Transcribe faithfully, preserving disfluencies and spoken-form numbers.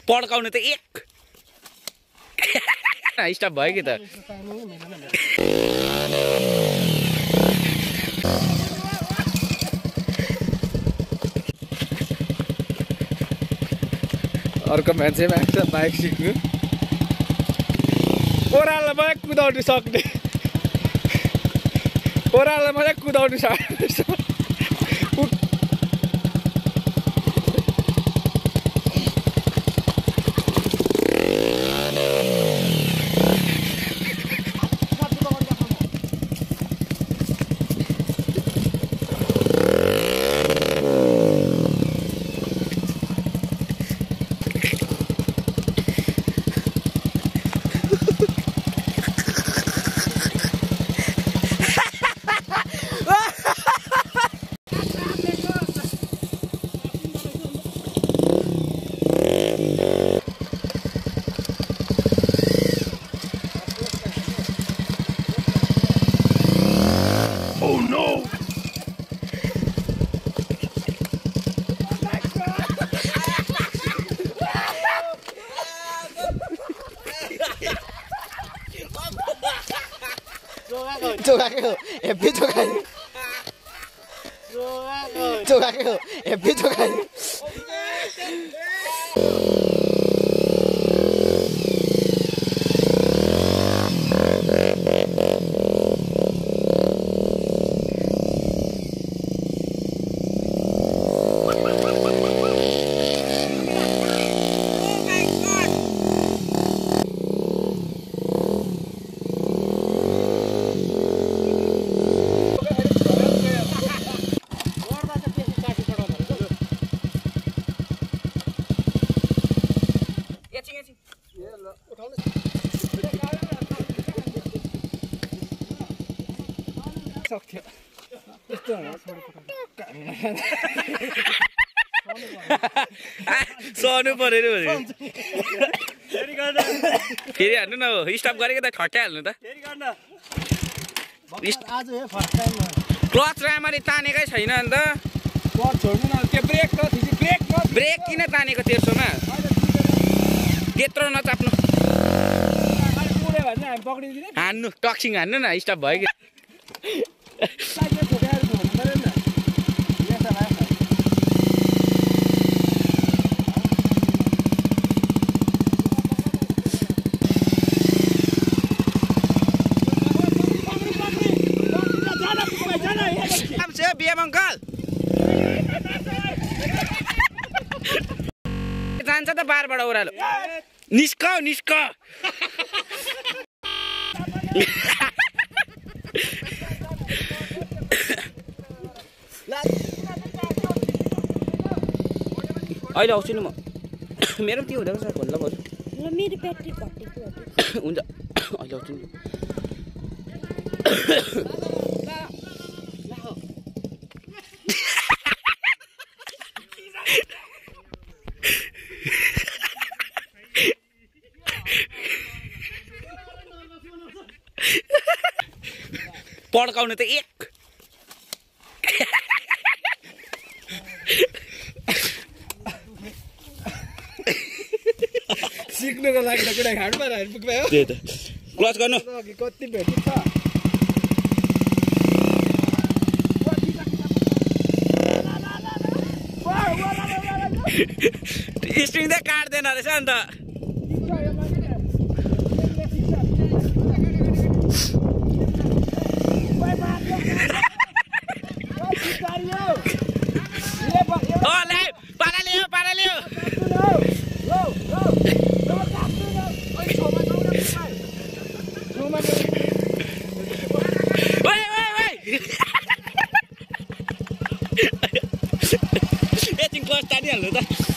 पड्काउने त एक स्टप भयो कि त अर्को मान्छे मान्छ बाइक सिक्नु ओह्रालो मात्रै कुदाउनु सक्ने ओह्रालो मात्रै कुदाउनु सक्ने Jogaku, epi jogaku. Jogaku, epi jogaku. सहनु पर्यो नि फेरि हान्नु न हो स्टप गरेको त ठट्याइहाल्नु त क्लच राम्ररी तानेकै छैन अन्त ब्रेक किन तानेको तेर्सोमा त्यत्रो नचाप्नु हान्नु टक्सिङ हान्नु न स्टप भयो कि अङ्कल जान्छ त बारबाट ओह्रालो निस्क निस्क अहिले आउँछु नि म मेरो पनि त्यो हुँदैन सर भन्दा भयो मेरो ब्याट्री घटेको हुन्छ अहिले आउँछु नि पड्काउने त एक सिक्नुको लागि त कुरा खानु पर्यो पुग्यो त्यही त क्लच गर्नु कति भेट्यो त स्ट्रिङ चाहिँ काट्दैन रहेछ अन्त एकछिन क्लच तानिहाल्नु त